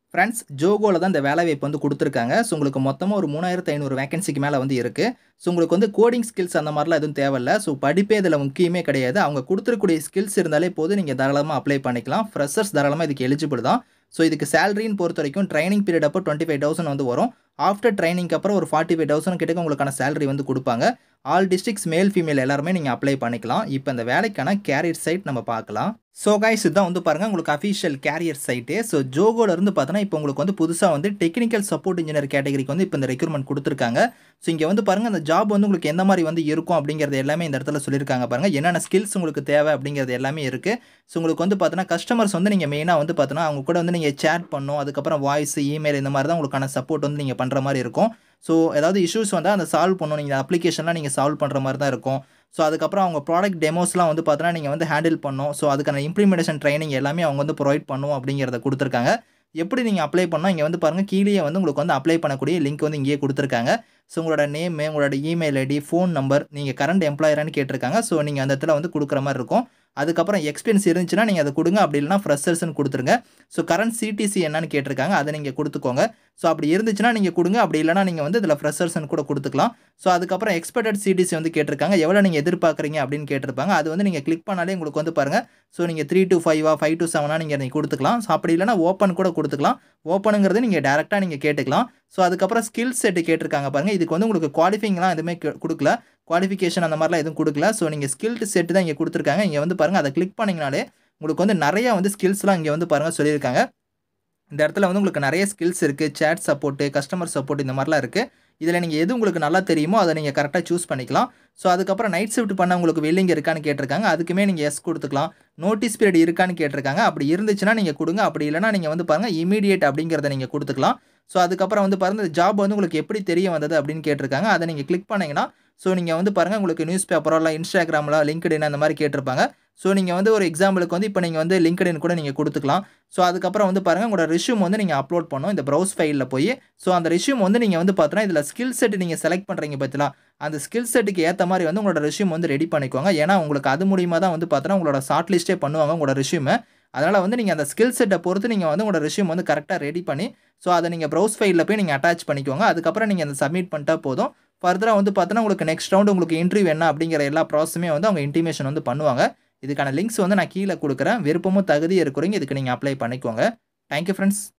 Friends ஜோகோல தான் இந்த வேலைவாய்ப்பு வந்து குடுத்துருக்காங்க. ஸோ உங்களுக்கு மொத்தமா ஒரு 3500 வேக்கன்சிக்கு மேல வந்து இருக்கு. ஸோ உங்களுக்கு வந்து கோடிங் ஸ்கில்ஸ் அந்த மாரிலாம் எதுவும் தேவையில்ல. ஸோ படிப்பே இதில முக்கியமே கிடையாது. அவங்க குடுத்துருக்கக்கூடிய ஸ்கில்ஸ் இருந்தாலே போதும். நீங்க தாராளமா அப்ளை பண்ணிக்கலாம். ஃப்ரெஷர்ஸ் தாராளமா இதுக்கு எலிஜிபிள் தான். ஸோ இதுக்கு சேலரின்னு பொறுத்தவரைக்கும் ட்ரெய்னிங் பீரியட் அப்போ 25,000 வந்து வரும். ஆஃப்டர் ட்ரெய்னிங்க்கு அப்புறம் ஒரு 45,000 கிட்டக்க உங்களுக்கான சேலரி வந்து குடுப்பாங்க. ஆல் டிஸ்ட்ரிக்ட்ஸ் மேல், ஃபீமேல் எல்லாருமே நீங்க அப்ளை பண்ணிக்கலாம். இப்ப இந்த வேலைக்கான கேரியர் சைட் நம்ம பார்க்கலாம். ஸோ கைஸ் இதான் வந்து பாருங்க உங்களுக்கு அஃபிஷியல் கேரியர் சைட்டு. ஸோ ஜோகோல இருந்து பார்த்தோன்னா, இப்போ உங்களுக்கு வந்து புதுசா வந்து டெக்னிக்கல் சப்போர்ட் இன்ஜினியர் கேட்டகரிக்கு வந்து இப்போ இந்த ரெக்ரூட்மெண்ட் குடுத்துருக்காங்க. ஸோ இங்க வந்து பாருங்க அந்த ஜாப் வந்து உங்களுக்கு எந்த மாரி வந்து இருக்கும் அப்படிங்கிறது எல்லாமே இந்த இடத்துல சொல்லியிருக்காங்க பாருங்க. என்னென்ன ஸ்கில்ஸ் உங்களுக்கு தேவை அப்படிங்கிறது எல்லாமே இருக்கு. ஸோ உங்களுக்கு வந்து பார்த்தோன்னா, கஸ்டமர்ஸ் வந்து நீங்க மெயினா வந்து பார்த்தோன்னா, அவங்க கூட வந்து நீங்க சேட் பண்ணணும். அதுக்கப்புறம் வாய்ஸ், இமெயில் இந்த மாரி தான் உங்களுக்கான சப்போர்ட் வந்து நீங்க பண்ற மாரி இருக்கும். ஸோ ஏதாவது இஷ்யூஸ் வந்தா அந்த சால்வ் பண்ணணும். நீங்க அப்ளிகேஷன்லாம் நீங்க சால்வ் பண்ற மாரி தான் இருக்கும். ஸோ அதுக்கப்புறம் அவங்க ப்ராடக்ட் டெமோஸ்லாம் வந்து பார்த்தோன்னா, நீங்க வந்து ஹேண்டில் பண்ணணும். ஸோ அதுக்கான இம்ப்ளிமெண்டேஷன் ட்ரெய்னிங் எல்லாமே அவங்க வந்து ப்ரொவைட் பண்ணுவோம் அப்படிங்கிறத குடுத்துருக்காங்க. எப்படி நீங்க அப்ளை பண்ணணும், இங்க வந்து பாருங்க கீழயே வந்து உங்களுக்கு வந்து அப்ளை பண்ணக்கூடிய லிங்க் வந்து இங்கேயே குடுத்துருக்காங்க. ஸோ உங்களோட நேமு, உங்களோட இமெயில் ஐடி, ஃபோன் நம்பர், நீங்க கரண்ட் எம்ப்ளாயரான்னு கேட்டிருக்காங்க. ஸோ நீங்க அந்த இடத்துல வந்து குடுக்குற மாரி இருக்கும். அதுக்கப்புறம் எக்ஸ்பீரியன்ஸ் இருந்துச்சுன்னா நீங்க அத குடுங்க. அப்படி இல்லன்னா ஃப்ரெஷர்ஸ்ன்னு குடுத்துருங்க. ஸோ கரண்ட் சிடிசி என்னன்னு கேட்டிருக்காங்க. அத நீங்க குடுத்துக்கோங்க. ஸோ அப்படி இருந்துச்சுன்னா நீங்க குடுங்க. அப்படி இல்லன்னா நீங்க வந்து இதில ஃப்ரெஷர்ஸ்ன்னு கூட குடுத்துக்கலாம். ஸோ அதுக்கப்புறம் எக்ஸ்பெக்டட் சிடிசி வந்து கேட்டிருக்காங்க. எவ்வளோ நீங்க எதிர்பார்க்குறீங்க அப்படின்னு கேட்டிருப்பாங்க. அது வந்து நீங்க கிளிக் பண்ணாலே உங்களுக்கு வந்து பாருங்க. ஸோ நீங்க 3-5 5-7 நீங்க குடுத்துக்கலாம். ஸோ அப்படி இல்லன்னா ஓப்பன் கூட குடுத்துக்கலாம். ஓப்பனுங்கிறது நீங்க டைரக்ட்டா நீங்க கேட்டுக்கலாம். ஸோ அதுக்கப்புறம் ஸ்கில் செட் கேட்டிருக்காங்க பாருங்க. இதுக்கு வந்து உங்களுக்கு குவாலிஃபையிங்லாம் எதுவுமே குடுக்கல. குவாலிஃபிகேஷன் அந்த மாரிலாம் எதுவும் குடுக்கல. ஸோ நீங்க ஸ்கில்ட் செட் தான் இங்க குடுத்துருக்காங்க. இங்க வந்து பாருங்க அத கிளிக் பண்ணீங்கனாலே உங்களுக்கு வந்து நெறைய வந்து ஸ்கில்ஸ்லாம் இங்க வந்து பாருங்க சொல்லியிருக்காங்க. இந்த இடத்துல வந்து உங்களுக்கு நெறைய ஸ்கில்ஸ் இருக்கு. சேட் சப்போர்ட், கஸ்டமர் சப்போர்ட் இந்த மாரிலாம் இருக்கு. இதில நீங்க எது உங்களுக்கு நல்லா தெரியுமோ அத நீங்க கரெக்ட்டா சூஸ் பண்ணிக்கலாம். ஸோ அதுக்கப்புறம் நைட் ஷிஃப்ட் பண்ண உங்களுக்கு வில்லிங் இருக்கான்னு கேட்டிருக்காங்க. அதுக்குமே நீங்க எஸ் குடுத்துக்கலாம். நோட்டீஸ் பீரியட் இருக்கான்னு கேட்டிருக்காங்க. அப்படி இருந்துச்சுன்னா நீங்க குடுங்க. அப்படி இல்லன்னா நீங்க வந்து பாருங்க இமிடியேட் அப்படிங்கிறத நீங்க குடுத்துக்கலாம். ஸோ அதுக்கப்புறம் வந்து பாருங்க இந்த ஜாப் வந்து உங்களுக்கு எப்படி தெரிய வந்தது அப்படின்னு கேட்டிருக்காங்க. அத நீங்க கிளிக் பண்ணீங்கன்னா, ஸோ நீங்க வந்து பாருங்க உங்களுக்கு நியூஸ் பேப்பரோ இல்ல Instagramல, LinkedIn அந்த மாரி கேட்டிருப்பாங்க. ஸோ நீங்க வந்து ஒரு எக்ஸாம்பிளுக்கு வந்து இப்ப நீங்க வந்து LinkedIn கூட நீங்க குடுத்துக்கலாம். ஸோ அதுக்கப்புறம் வந்து பாருங்க உங்களோட ரெஸ்யூம் வந்து நீங்க அப்லோட் பண்ணணும். இந்த ப்ரௌஸ் ஃபைல்ல போயி, ஸோ அந்த ரெஸ்யூம் வந்து நீங்க வந்து பார்த்தோன்னா, இதில ஸ்கில் செட் நீங்க செலக்ட் பண்றீங்க பார்த்தீங்களா, அந்த ஸ்கில் செட்டுக்கு ஏத்த மாரி வந்து உங்களோட ரெஸ்யூம் வந்து ரெடி பண்ணிக்கோங்க. ஏன்னா உங்களுக்கு அது மூலியமா தான் வந்து பார்த்தோன்னா, உங்களோட ஷார்ட் லிஸ்ட்டே பண்ணுவாங்க உங்களோட ரெஸ்யூம. அதனால வந்து நீங்க அந்த ஸ்கில் செட்ட பொறுத்து நீங்க வந்து உங்களோட ரெஸ்யூம் வந்து கரெக்ட்டா ரெடி பண்ணி, ஸோ அத நீங்க ப்ரௌஸ் ஃபைல்ல போய் நீங்க அட்டாச் பண்ணிக்கோங்க. அதுக்கப்புறம் நீங்க அத சப்மிட் பண்ணிட்டா போதும். ஃபர்தரா வந்து பார்த்தோன்னா, உங்களுக்கு நெக்ஸ்ட் ரவுண்ட் உங்களுக்கு இன்டர்வியூ என்ன அப்படிங்கிற எல்லா ப்ராசஸுமே வந்து அவங்க இன்டிமேஷன் வந்து பண்ணுவாங்க. இதுக்கான லிங்க்ஸ் வந்து நான் கீழ குடுக்குறேன். விருப்பமும் தகுதியும் இருக்கிறவங்க இதுக்கு நீங்க அப்ளை பண்ணிக்கோங்க. Thank you friends.